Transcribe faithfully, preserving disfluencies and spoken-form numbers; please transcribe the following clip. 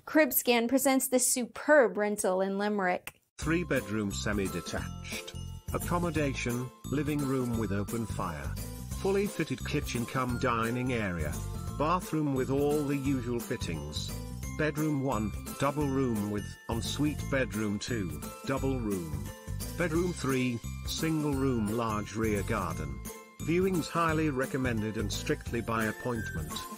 CribScan presents this superb rental in Limerick. Three bedroom semi-detached. Accommodation, living room with open fire. Fully fitted kitchen cum dining area. Bathroom with all the usual fittings. Bedroom one, double room with ensuite. Bedroom two, double room. Bedroom three, single room large rear garden. Viewings highly recommended and strictly by appointment.